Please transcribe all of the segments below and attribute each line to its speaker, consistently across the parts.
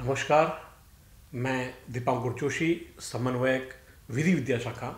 Speaker 1: नमस्कार, मैं दीपांकुर जोशी, समन्वयक विधि विद्या शाखा।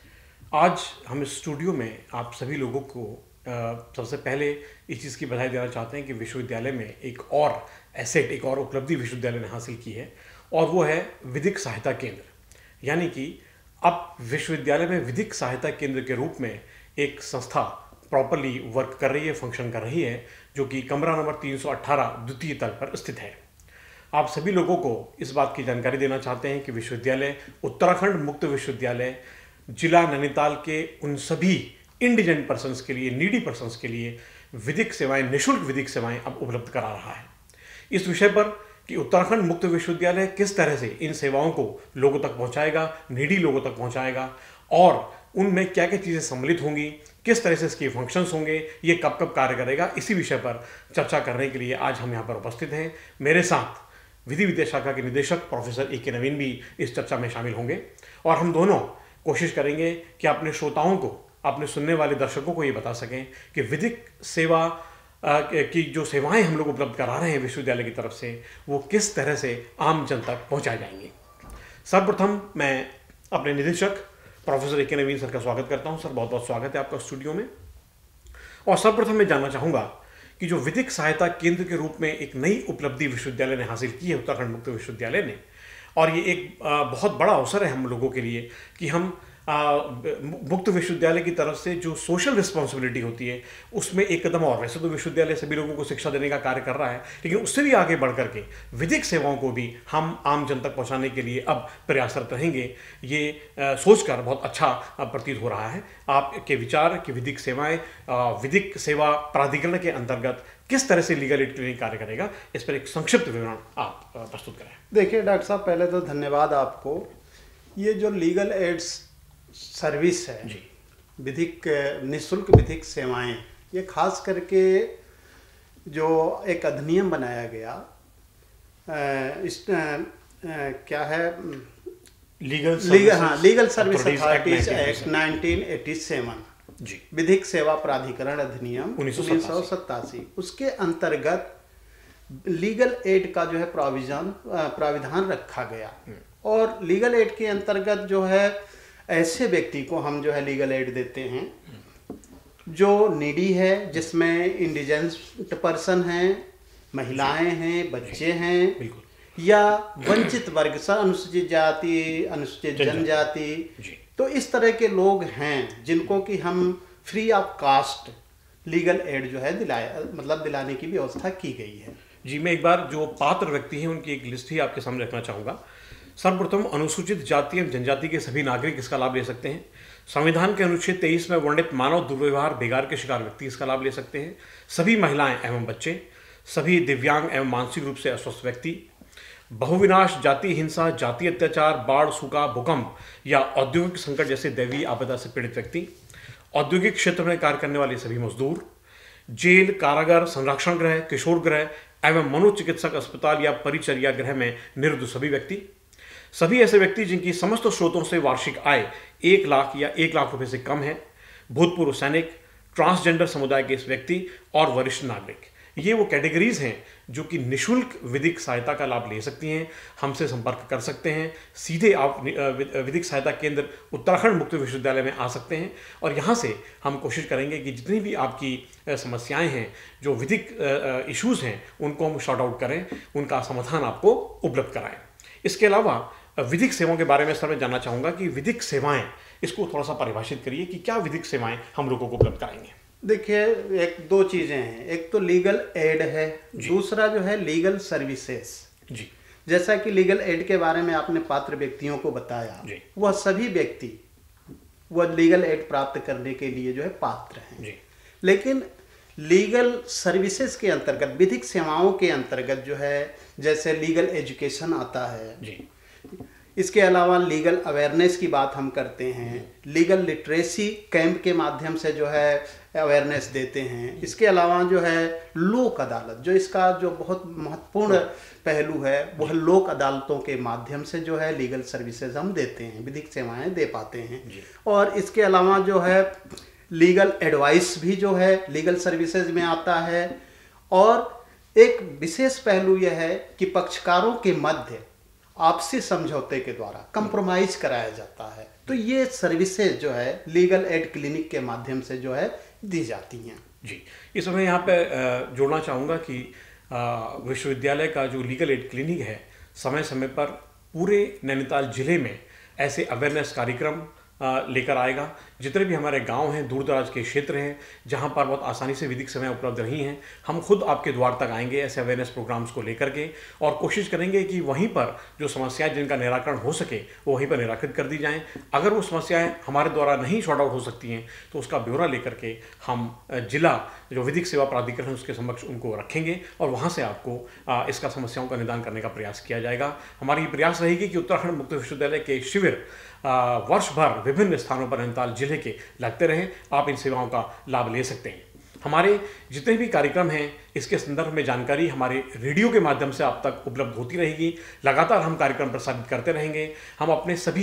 Speaker 1: आज हम इस स्टूडियो में आप सभी लोगों को सबसे पहले इस चीज़ की बधाई देना चाहते हैं कि विश्वविद्यालय में एक और एसेट, एक और उपलब्धि विश्वविद्यालय ने हासिल की है और वो है विधिक सहायता केंद्र। यानी कि अब विश्वविद्यालय में विधिक सहायता केंद्र के रूप में एक संस्था प्रॉपरली वर्क कर रही है, फंक्शन कर रही है, जो कि कमरा नंबर 318 द्वितीय तल पर स्थित है। आप सभी लोगों को इस बात की जानकारी देना चाहते हैं कि विश्वविद्यालय उत्तराखंड मुक्त विश्वविद्यालय जिला नैनीताल के उन सभी इंडिजेंट पर्सन्स के लिए, नीडी पर्सन्स के लिए विधिक सेवाएं, निःशुल्क विधिक सेवाएं अब उपलब्ध करा रहा है। इस विषय पर कि उत्तराखंड मुक्त विश्वविद्यालय किस तरह से इन सेवाओं को लोगों तक पहुंचाएगा, नीडी लोगों तक पहुंचाएगा और उनमें क्या क्या चीज़ें सम्मिलित होंगी, किस तरह से इसके फंक्शंस होंगे, ये कब कब कार्य करेगा, इसी विषय पर चर्चा करने के लिए आज हम यहाँ पर उपस्थित हैं। मेरे साथ विधि विद्या शाखा के निदेशक प्रोफेसर ए के नवीन भी इस चर्चा में शामिल होंगे और हम दोनों कोशिश करेंगे कि अपने श्रोताओं को, अपने सुनने वाले दर्शकों को ये बता सकें कि विधिक सेवा की जो सेवाएं हम लोग उपलब्ध करा रहे हैं विश्वविद्यालय की तरफ से, वो किस तरह से आम जन तक पहुंचाई जाएंगी। सर्वप्रथम मैं अपने निदेशक प्रोफेसर ए के नवीन सर का स्वागत करता हूं। सर, बहुत बहुत स्वागत है आपका स्टूडियो में। और सर्वप्रथम मैं जानना चाहूँगा कि जो विधिक सहायता केंद्र के रूप में एक नई उपलब्धि विश्वविद्यालय ने हासिल की है, उत्तराखंड मुक्त विश्वविद्यालय ने, और ये एक बहुत बड़ा अवसर है हम लोगों के लिए कि हम मुक्त विश्वविद्यालय की तरफ से जो सोशल रिस्पॉन्सिबिलिटी होती है उसमें एक कदम और, वैसे तो विश्वविद्यालय सभी लोगों को शिक्षा देने का कार्य कर रहा है, लेकिन उससे भी आगे बढ़ करके विधिक सेवाओं को भी हम आम जन तक पहुंचाने के लिए अब प्रयासरत रहेंगे। ये सोचकर बहुत अच्छा प्रतीत हो रहा है। आपके विचार कि विधिक सेवाएं विधिक सेवा प्राधिकरण के अंतर्गत किस तरह से लीगल एड क्लिनिक कार्य करेगा, इस पर एक संक्षिप्त विवरण आप प्रस्तुत करें।
Speaker 2: देखिए डॉक्टर साहब, पहले तो धन्यवाद आपको। ये जो लीगल एड्स सर्विस है जी, विधिक निःशुल्क विधिक सेवाएं, ये खास करके जो एक अधिनियम बनाया गया इस क्या है, लीगल सर्विस अथॉरिटीज एक्ट 1987 जी, विधिक सेवा प्राधिकरण अधिनियम 1987, उसके अंतर्गत लीगल एड का जो है प्राविधान रखा गया। और लीगल एड के अंतर्गत जो है ऐसे व्यक्ति को हम जो है लीगल एड देते हैं जो नीडी है, जिसमें इंडिजेंट पर्सन हैं, महिलाएं हैं, बच्चे हैं, या वंचित वर्ग, अनुसूचित जाति, अनुसूचित जनजाति, तो इस तरह के लोग हैं जिनको कि हम free of cost legal aid जो है दिलाने की व्यवस्था की गई है।
Speaker 1: जी, मैं एक बार जो पात्र व्यक्ति हैं उनकी एक लिस्ट ही आपके सामने रखना चाहूँगा। सर्वप्रथम, अनुसूचित जाति एवं जनजाति के सभी नागरिक इसका लाभ ले सकते हैं। संविधान के अनुच्छेद 23 में वर्णित मानव दुर्व्यवहार, बेगार के शिकार व्यक्ति इसका लाभ ले सकते हैं। सभी महिलाएं एवं बच्चे, सभी दिव्यांग एवं मानसिक रूप से अस्वस्थ व्यक्ति, बहुविनाश, जाति हिंसा, जाति अत्याचार, बाढ़, सूखा, भूकंप या औद्योगिक संकट जैसे दैवीय आपदा से पीड़ित व्यक्ति, औद्योगिक क्षेत्र में कार्य करने वाले सभी मजदूर, जेल, कारागार, संरक्षण गृह, किशोर गृह एवं मनोचिकित्सक अस्पताल या परिचर्या गृह में निरुद्ध सभी व्यक्ति, सभी ऐसे व्यक्ति जिनकी समस्त स्रोतों से वार्षिक आय 1 लाख या 1 लाख रुपए से कम है, भूतपूर्व सैनिक, ट्रांसजेंडर समुदाय के इस व्यक्ति और वरिष्ठ नागरिक, ये वो कैटेगरीज हैं जो कि निःशुल्क विधिक सहायता का लाभ ले सकती हैं। हमसे संपर्क कर सकते हैं, सीधे आप विधिक सहायता केंद्र उत्तराखंड मुक्त विश्वविद्यालय में आ सकते हैं और यहाँ से हम कोशिश करेंगे कि जितनी भी आपकी समस्याएं हैं, जो विधिक इश्यूज़ हैं, उनको हम शॉर्ट आउट करें, उनका समाधान आपको उपलब्ध कराएं। इसके अलावा विधिक सेवाओं के बारे में सर मैं जानना चाहूँगा कि विधिक सेवाएं, इसको थोड़ा सा परिभाषित करिए कि क्या विधिक सेवाएं हम लोगों को उपलब्ध कराएंगे।
Speaker 2: देखिए, एक दो चीज़ें हैं, एक तो लीगल एड है, दूसरा जो है लीगल सर्विसेज जी। जैसा कि लीगल एड के बारे में आपने पात्र व्यक्तियों को बताया, वह सभी व्यक्ति वह लीगल एड प्राप्त करने के लिए जो है पात्र हैं जी। लेकिन लीगल सर्विसेज के अंतर्गत, विधिक सेवाओं के अंतर्गत जो है, जैसे लीगल एजुकेशन आता है जी, इसके अलावा लीगल अवेयरनेस की बात हम करते हैं, लीगल लिटरेसी कैंप के माध्यम से जो है अवेयरनेस देते हैं। इसके अलावा जो है लोक अदालत, जो इसका जो बहुत महत्वपूर्ण पहलू है, वह लोक अदालतों के माध्यम से जो है लीगल सर्विसेज हम देते हैं, विधिक सेवाएं दे पाते हैं। और इसके अलावा जो है लीगल एडवाइस भी जो है लीगल सर्विसेज में आता है। और एक विशेष पहलू यह है कि पक्षकारों के मध्य आपसी समझौते के द्वारा कंप्रोमाइज कराया जाता है। तो ये सर्विसेज जो है लीगल एड क्लिनिक के माध्यम से जो है दी जाती हैं।
Speaker 1: जी, इस समय यहाँ पे जोड़ना चाहूँगा कि विश्वविद्यालय का जो लीगल एड क्लिनिक है समय समय पर पूरे नैनीताल जिले में ऐसे अवेयरनेस कार्यक्रम लेकर आएगा। जितने भी हमारे गांव हैं, दूर दराज के क्षेत्र हैं जहां पर बहुत आसानी से विधिक सेवाएं उपलब्ध नहीं हैं, हम खुद आपके द्वार तक आएंगे ऐसे अवेयरनेस प्रोग्राम्स को लेकर के और कोशिश करेंगे कि वहीं पर जो समस्याएं जिनका निराकरण हो सके वो वहीं पर निराकृत कर दी जाएं। अगर वो समस्याएं हमारे द्वारा नहीं सॉर्ट आउट हो सकती हैं तो उसका ब्यौरा लेकर के हम जिला जो विधिक सेवा प्राधिकरण है उसके समक्ष उनको रखेंगे और वहाँ से आपको इसका समस्याओं का निदान करने का प्रयास किया जाएगा। हमारी ये प्रयास रहेगी कि उत्तराखंड मुक्त विश्वविद्यालय के शिविर वर्ष भर विभिन्न स्थानों पर नैनीताल जिले के लगते रहें। आप इन सेवाओं का लाभ ले सकते हैं। हमारे जितने भी कार्यक्रम हैं इसके संदर्भ में जानकारी हमारे रेडियो के माध्यम से आप तक उपलब्ध होती रहेगी। लगातार हम कार्यक्रम प्रसारित करते रहेंगे। हम अपने सभी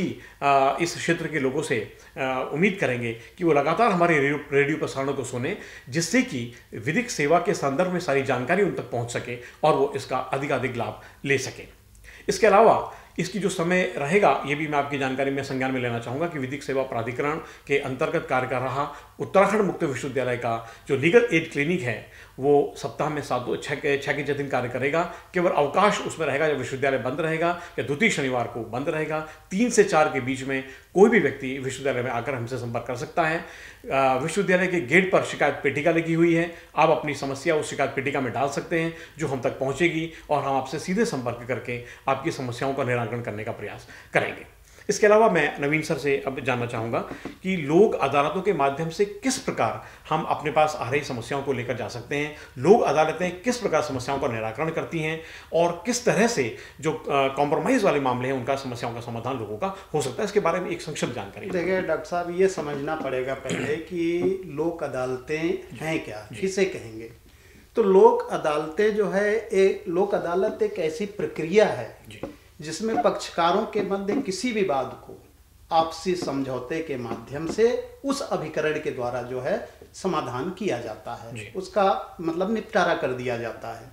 Speaker 1: इस क्षेत्र के लोगों से उम्मीद करेंगे कि वो लगातार हमारे रेडियो प्रसारणों को सुने, जिससे कि विधिक सेवा के संदर्भ में सारी जानकारी उन तक पहुंच सके और वो इसका अधिकाधिक लाभ ले सके। इसके अलावा इसकी जो समय रहेगा ये भी मैं आपकी जानकारी में संज्ञान में लेना चाहूँगा कि विधिक सेवा प्राधिकरण के अंतर्गत कार्य कर रहा उत्तराखंड मुक्त विश्वविद्यालय का जो लीगल एड क्लिनिक है वो सप्ताह में 6 के दिन कार्य करेगा। केवल अवकाश उसमें रहेगा जब विश्वविद्यालय बंद रहेगा या द्वितीय शनिवार को बंद रहेगा। 3 से 4 के बीच में कोई भी व्यक्ति विश्वविद्यालय में आकर हमसे संपर्क कर सकता है। विश्वविद्यालय के गेट पर शिकायत पेटिका लगी हुई है। आप अपनी समस्या उस शिकायत पेटिका में डाल सकते हैं जो हम तक पहुंचेगी और हम आपसे सीधे संपर्क करके आपकी समस्याओं का निराकरण करने का प्रयास करेंगे। इसके अलावा मैं नवीन सर से अब जानना चाहूँगा कि लोक अदालतों के माध्यम से किस प्रकार हम अपने पास आ रही समस्याओं को लेकर जा सकते हैं, लोक अदालतें किस प्रकार समस्याओं का निराकरण करती हैं और किस तरह से जो कॉम्प्रोमाइज़ वाले मामले हैं उनका समस्याओं का समाधान लोगों का हो सकता है। इसके बारे में एक संक्षिप्त जानकारी।
Speaker 2: देखिए डॉक्टर साहब, ये समझना पड़ेगा पहले कि लोक अदालतें हैं क्या, किसे कहेंगे। तो लोक अदालतें जो है लोक अदालत एक ऐसी प्रक्रिया है जिसमें पक्षकारों के मध्य किसी विवाद को आपसी समझौते के माध्यम से उस अभिकरण के द्वारा जो है समाधान किया जाता है, उसका मतलब निपटारा कर दिया जाता है।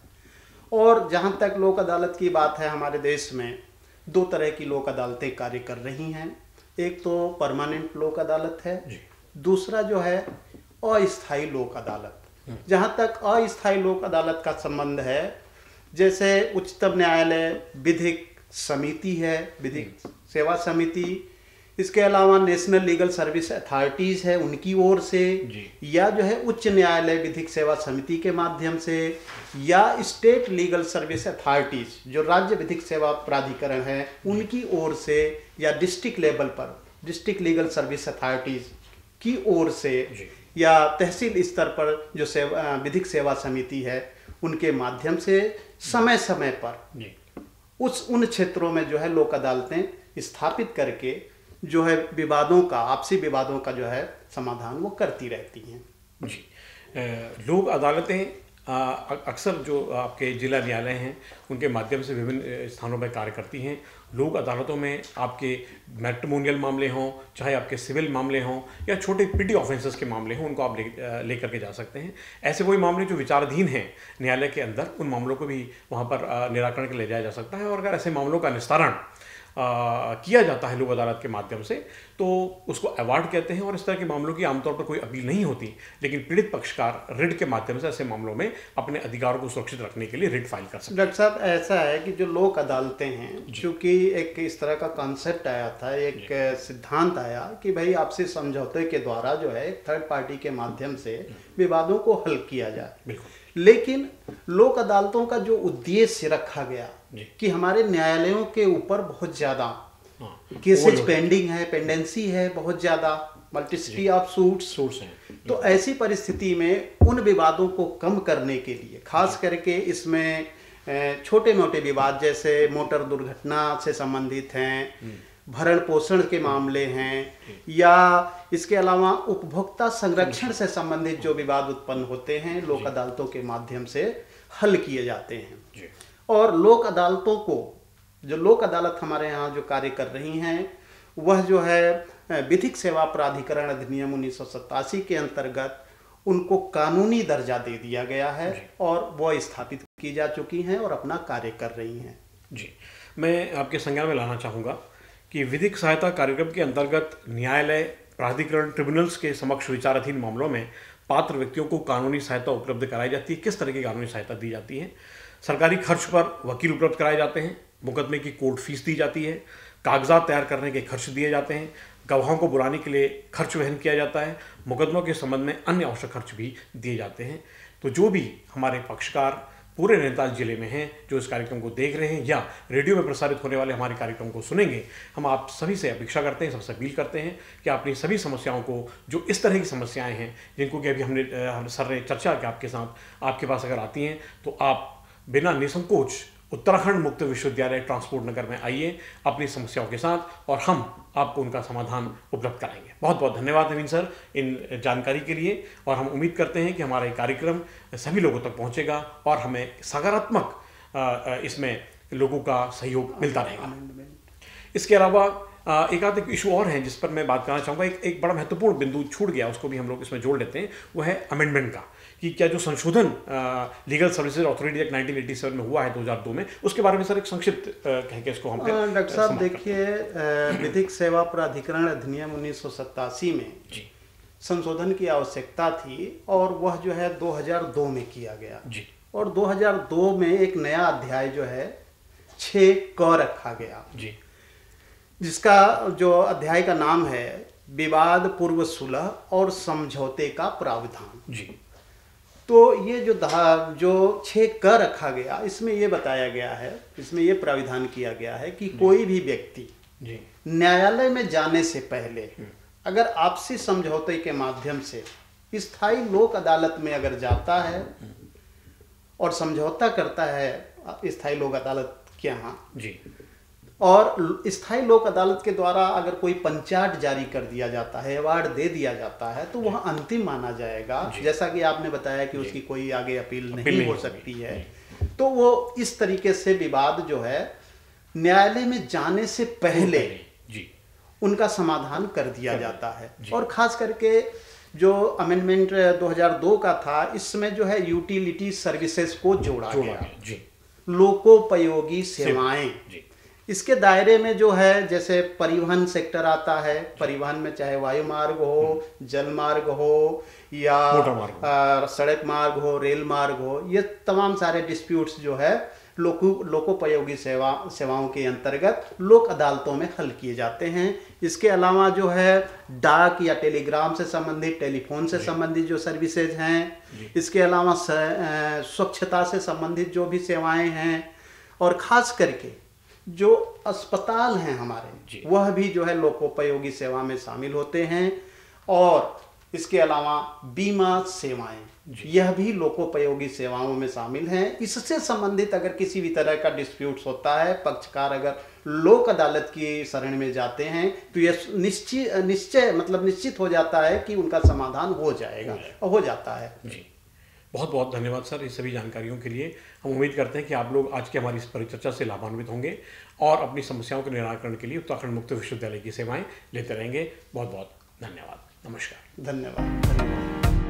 Speaker 2: और जहाँ तक लोक अदालत की बात है, हमारे देश में 2 तरह की लोक अदालतें कार्य कर रही हैं। एक तो परमानेंट लोक अदालत है, दूसरा जो है अस्थायी लोक अदालत। जहाँ तक अस्थायी लोक अदालत का संबंध है, जैसे उच्चतम न्यायालय विधिक समिति है, विधिक सेवा समिति, इसके अलावा नेशनल लीगल सर्विस अथॉरिटीज है उनकी ओर से, या जो है उच्च न्यायालय विधिक सेवा समिति के माध्यम से, या स्टेट लीगल सर्विस अथॉरिटीज जो राज्य विधिक सेवा प्राधिकरण है उनकी ओर से, या डिस्ट्रिक्ट लेवल पर डिस्ट्रिक्ट लीगल सर्विस अथॉरिटीज की ओर से, या तहसील स्तर पर जो विधिक सेवा समिति है उनके माध्यम से समय समय पर उन क्षेत्रों में जो है लोक अदालतें स्थापित करके जो है विवादों का, आपसी विवादों का जो है समाधान वो करती रहती हैं।
Speaker 1: जी, लोक अदालतें अक्सर जो आपके जिला न्यायालय हैं उनके माध्यम से विभिन्न स्थानों पर कार्य करती हैं। लोक अदालतों में आपके मैट्रिमोनियल मामले हों, चाहे आपके सिविल मामले हों या छोटे पिटी ऑफेंसेस के मामले हों, उनको आप ले करके जा सकते हैं। ऐसे वही मामले जो विचाराधीन हैं न्यायालय के अंदर, उन मामलों को भी वहाँ पर निराकरण के ले जाया जा सकता है। और अगर ऐसे मामलों का निस्तारण किया जाता है लोक अदालत के माध्यम से तो उसको अवार्ड कहते हैं। और इस तरह के मामलों की आमतौर पर कोई अपील नहीं होती, लेकिन पीड़ित पक्षकार रिट के माध्यम से ऐसे मामलों में अपने अधिकारों को सुरक्षित रखने के लिए रिट फाइल कर सकते हैं।
Speaker 2: डॉक्टर साहब, ऐसा है कि जो लोक अदालतें हैं, चूंकि एक इस तरह का कॉन्सेप्ट आया था, एक सिद्धांत आया कि भाई आपसी समझौते के द्वारा जो है थर्ड पार्टी के माध्यम से विवादों को हल किया जाए। लेकिन लोक अदालतों का जो उद्देश्य रखा गया कि हमारे न्यायालयों के ऊपर बहुत ज्यादा केसेस पेंडिंग है, पेंडेंसी है बहुत ज्यादा, मल्टीसिटी ऑफ सूट्स हैं। तो ऐसी परिस्थिति में उन विवादों को कम करने के लिए, खास करके इसमें छोटे मोटे विवाद जैसे मोटर दुर्घटना से संबंधित हैं, भरण पोषण के मामले हैं, या इसके अलावा उपभोक्ता संरक्षण से संबंधित जो विवाद उत्पन्न होते हैं, लोक अदालतों के माध्यम से हल किए जाते हैं। और लोक अदालतों को, जो लोक अदालत हमारे यहाँ जो कार्य कर रही हैं, वह जो है विधिक सेवा प्राधिकरण अधिनियम 1987 के अंतर्गत उनको कानूनी दर्जा दे दिया गया है और वह स्थापित की जा चुकी हैं और अपना कार्य कर रही हैं।
Speaker 1: जी, मैं आपके संज्ञान में लाना चाहूँगा कि विधिक सहायता कार्यक्रम के अंतर्गत न्यायालय, प्राधिकरण, ट्रिब्यूनल्स के समक्ष विचाराधीन मामलों में पात्र व्यक्तियों को कानूनी सहायता उपलब्ध कराई जाती है। किस तरह की कानूनी सहायता दी जाती है? सरकारी खर्च पर वकील उपलब्ध कराए जाते हैं, मुकदमे की कोर्ट फीस दी जाती है, कागजात तैयार करने के खर्च दिए जाते हैं, गवाहों को बुलाने के लिए खर्च वहन किया जाता है, मुकदमों के संबंध में अन्य आवश्यक खर्च भी दिए जाते हैं। तो जो भी हमारे पक्षकार पूरे नैनीताल जिले में हैं, जो इस कार्यक्रम को देख रहे हैं या रेडियो में प्रसारित होने वाले हमारे कार्यक्रम को सुनेंगे, हम आप सभी से अपेक्षा करते हैं, सबसे अपील करते हैं कि अपनी सभी समस्याओं को, जो इस तरह की समस्याएं हैं जिनको कि अभी हम सर ने चर्चा की आपके साथ, आपके पास अगर आती हैं तो आप बिना निसंकोच उत्तराखंड मुक्त विश्वविद्यालय ट्रांसपोर्ट नगर में आइए अपनी समस्याओं के साथ और हम आपको उनका समाधान उपलब्ध कराएंगे। बहुत बहुत धन्यवाद नवीन सर इन जानकारी के लिए, और हम उम्मीद करते हैं कि हमारा ये कार्यक्रम सभी लोगों तक पहुंचेगा और हमें सकारात्मक इसमें लोगों का सहयोग मिलता रहेगा। इसके अलावा एक आध इशू और हैं जिस पर मैं बात करना चाहूँगा। एक बड़ा महत्वपूर्ण बिंदु छूट गया, उसको भी हम लोग इसमें जोड़ लेते हैं। वो है अमेंडमेंट का, कि क्या जो संशोधन लीगल सर्विसेज अथॉरिटी एक्ट 1987 में हुआ है 2002 में, उसके बारे में सर एक संक्षिप्त कह के इसको हम
Speaker 2: डॉक्टर साहब देखिए, विधिक सेवा प्राधिकरण अधिनियम 1987 में
Speaker 1: जी
Speaker 2: संशोधन की आवश्यकता थी और वह जो है 2002 में किया गया
Speaker 1: जी।
Speaker 2: और 2002 में एक नया अध्याय जो है 6 रखा गया
Speaker 1: जी, जिसका
Speaker 2: जो अध्याय का नाम है विवाद पूर्व सुलह और समझौते का प्रावधान।
Speaker 1: जी।
Speaker 2: तो ये जो 6 रखा गया, इसमें ये बताया गया है, इसमें ये प्राविधान किया गया है कि कोई भी व्यक्ति न्यायालय में जाने से पहले अगर आपसी समझौते के माध्यम से स्थायी लोक अदालत में अगर जाता है और समझौता करता है स्थायी लोक अदालत के यहाँ जी, और स्थायी लोक अदालत के द्वारा अगर कोई पंचाट जारी कर दिया जाता है, अवार्ड दे दिया जाता है, तो वह अंतिम माना जाएगा। जैसा कि आपने बताया कि उसकी कोई आगे अपील नहीं हो सकती है, तो वो इस तरीके से विवाद जो है न्यायालय में जाने से पहले उनका समाधान कर दिया जाता है। और खास करके जो अमेंडमेंट 2002 का था, इसमें जो है यूटिलिटी सर्विसेज को जोड़ा गया, लोकोपयोगी सेवाएं। इसके दायरे में जो है जैसे परिवहन सेक्टर आता है, परिवहन में चाहे वायु मार्ग हो, जल मार्ग हो या सड़क मार्ग हो, रेल मार्ग हो, ये तमाम सारे डिस्प्यूट्स जो है लोकोपयोगी सेवाओं के अंतर्गत लोक अदालतों में हल किए जाते हैं। इसके अलावा जो है डाक या टेलीग्राम से संबंधित, टेलीफोन से संबंधित जो सर्विसेज हैं, इसके अलावा स्वच्छता से संबंधित जो भी सेवाएं हैं, और खास करके जो अस्पताल हैं हमारे, वह भी जो है लोकोपयोगी सेवा में शामिल होते हैं। और इसके अलावा बीमा सेवाएं, यह भी लोकोपयोगी सेवाओं में शामिल हैं। इससे संबंधित अगर किसी भी तरह का डिस्प्यूट्स होता है, पक्षकार अगर लोक अदालत की शरण में जाते हैं, तो यह निश्चित हो जाता है कि उनका समाधान हो जाएगा और हो जाता है।
Speaker 1: जी, बहुत बहुत धन्यवाद सर इस सभी जानकारियों के लिए। हम उम्मीद करते हैं कि आप लोग आज की हमारी इस परिचर्चा से लाभान्वित होंगे और अपनी समस्याओं के निराकरण के लिए उत्तराखंड मुक्त विश्वविद्यालय की सेवाएं लेते रहेंगे। बहुत बहुत धन्यवाद। नमस्कार।
Speaker 2: धन्यवाद।